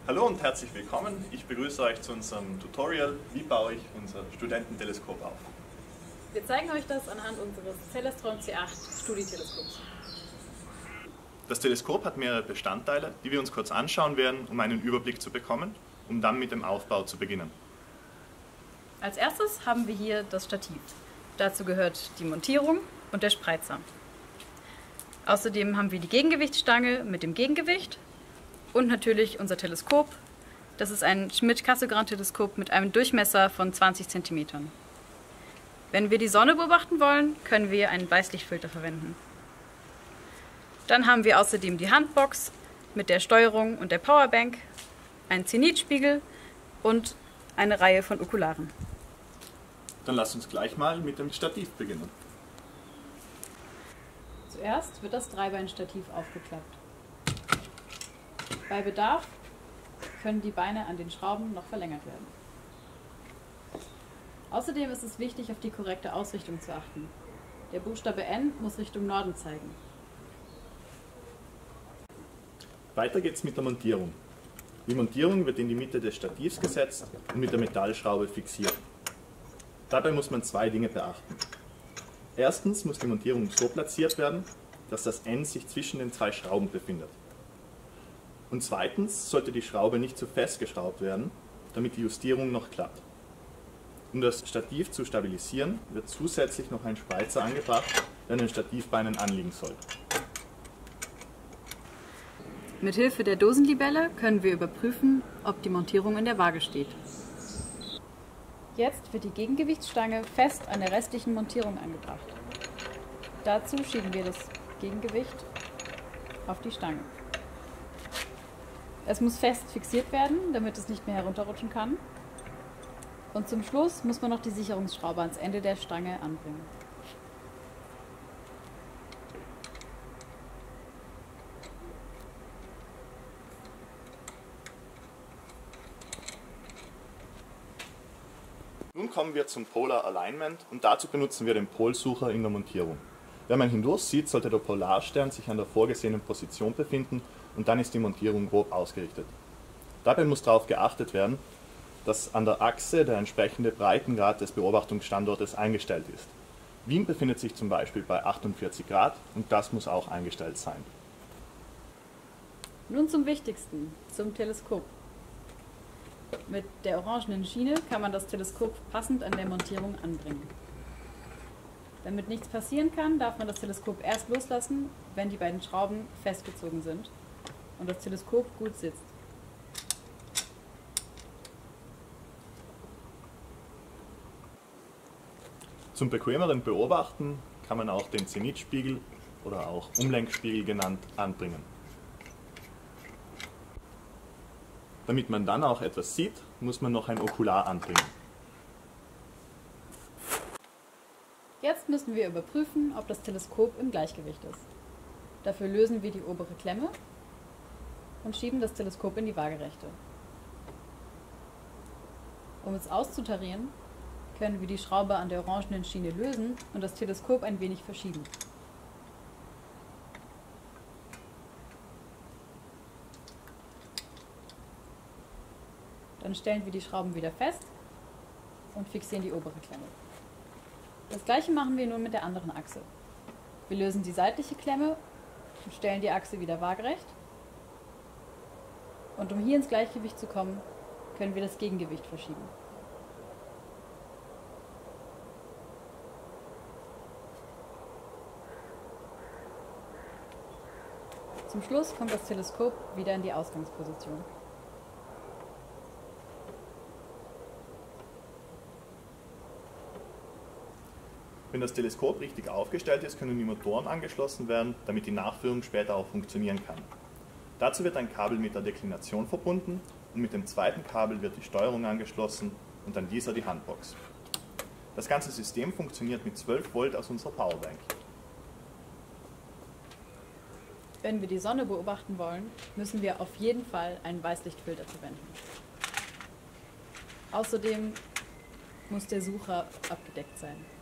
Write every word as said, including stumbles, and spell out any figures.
Hallo und herzlich willkommen. Ich begrüße euch zu unserem Tutorial, wie baue ich unser Studententeleskop auf. Wir zeigen euch das anhand unseres Celestron C acht Studieteleskops. Das Teleskop hat mehrere Bestandteile, die wir uns kurz anschauen werden, um einen Überblick zu bekommen, um dann mit dem Aufbau zu beginnen. Als erstes haben wir hier das Stativ. Dazu gehört die Montierung und der Spreizer. Außerdem haben wir die Gegengewichtsstange mit dem Gegengewicht und natürlich unser Teleskop. Das ist ein Schmidt-Cassegrain-Teleskop mit einem Durchmesser von zwanzig Zentimetern. Wenn wir die Sonne beobachten wollen, können wir einen Weißlichtfilter verwenden. Dann haben wir außerdem die Handbox mit der Steuerung und der Powerbank, einen Zenitspiegel und eine Reihe von Okularen. Dann lasst uns gleich mal mit dem Stativ beginnen. Zuerst wird das Dreibeinstativ aufgeklappt. Bei Bedarf können die Beine an den Schrauben noch verlängert werden. Außerdem ist es wichtig, auf die korrekte Ausrichtung zu achten. Der Buchstabe N muss Richtung Norden zeigen. Weiter geht's mit der Montierung. Die Montierung wird in die Mitte des Stativs gesetzt und mit der Metallschraube fixiert. Dabei muss man zwei Dinge beachten. Erstens muss die Montierung so platziert werden, dass das N sich zwischen den zwei Schrauben befindet. Und zweitens sollte die Schraube nicht zu fest geschraubt werden, damit die Justierung noch klappt. Um das Stativ zu stabilisieren, wird zusätzlich noch ein Spreizer angebracht, der an den Stativbeinen anliegen soll. Mit Hilfe der Dosenlibelle können wir überprüfen, ob die Montierung in der Waage steht. Jetzt wird die Gegengewichtsstange fest an der restlichen Montierung angebracht. Dazu schieben wir das Gegengewicht auf die Stange. Es muss fest fixiert werden, damit es nicht mehr herunterrutschen kann. Und zum Schluss muss man noch die Sicherungsschraube ans Ende der Stange anbringen. Nun kommen wir zum Polar Alignment und dazu benutzen wir den Polsucher in der Montierung. Wenn man hindurch sieht, sollte der Polarstern sich an der vorgesehenen Position befinden und dann ist die Montierung grob ausgerichtet. Dabei muss darauf geachtet werden, dass an der Achse der entsprechende Breitengrad des Beobachtungsstandortes eingestellt ist. Wien befindet sich zum Beispiel bei achtundvierzig Grad und das muss auch eingestellt sein. Nun zum Wichtigsten, zum Teleskop. Mit der orangenen Schiene kann man das Teleskop passend an der Montierung anbringen. Damit nichts passieren kann, darf man das Teleskop erst loslassen, wenn die beiden Schrauben festgezogen sind und das Teleskop gut sitzt. Zum bequemeren Beobachten kann man auch den Zenitspiegel oder auch Umlenkspiegel genannt anbringen. Damit man dann auch etwas sieht, muss man noch ein Okular anbringen. Jetzt müssen wir überprüfen, ob das Teleskop im Gleichgewicht ist. Dafür lösen wir die obere Klemme und schieben das Teleskop in die Waagerechte. Um es auszutarieren, können wir die Schraube an der orangenen Schiene lösen und das Teleskop ein wenig verschieben. Dann stellen wir die Schrauben wieder fest und fixieren die obere Klemme. Das gleiche machen wir nun mit der anderen Achse. Wir lösen die seitliche Klemme und stellen die Achse wieder waagerecht. Und um hier ins Gleichgewicht zu kommen, können wir das Gegengewicht verschieben. Zum Schluss kommt das Teleskop wieder in die Ausgangsposition. Wenn das Teleskop richtig aufgestellt ist, können die Motoren angeschlossen werden, damit die Nachführung später auch funktionieren kann. Dazu wird ein Kabel mit der Deklination verbunden und mit dem zweiten Kabel wird die Steuerung angeschlossen und an dieser die Handbox. Das ganze System funktioniert mit zwölf Volt aus unserer Powerbank. Wenn wir die Sonne beobachten wollen, müssen wir auf jeden Fall einen Weißlichtfilter verwenden. Außerdem muss der Sucher abgedeckt sein.